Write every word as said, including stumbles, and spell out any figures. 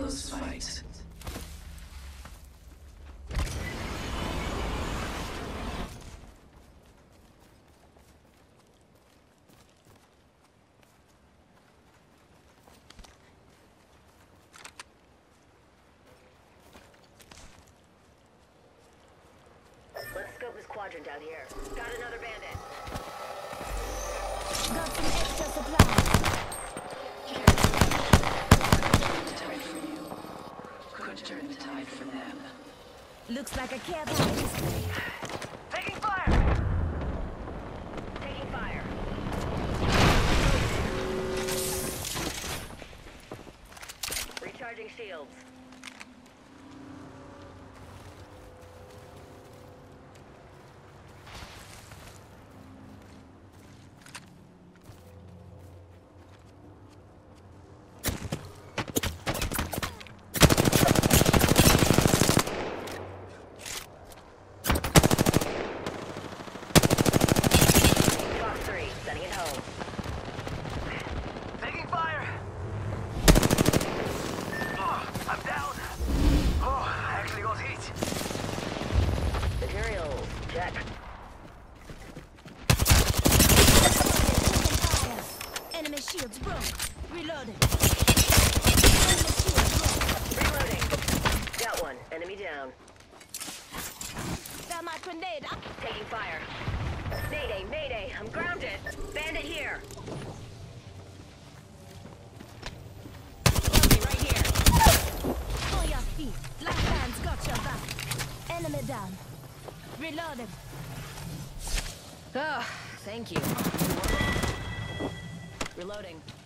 close fight. Let's scope this quadrant out here. Got another bandit. Got some extra supplies. Tide for you. Could turn the tide for them. Looks like a care package. Taking fire! Taking fire. Recharging shields. Sending it home. Taking fire! Oh, I'm down! Oh, I actually got hit! Materials, check. Enemy shields broke. Reloading. Enemy shields broke. Reloading. Got one. Enemy down. Got my grenade up. Taking fire. Mayday, mayday, I'm grounded. Bandit here. Enemy right here. On your feet. Left hand's got your back. Enemy down. Reloading. Oh, thank you. Reloading.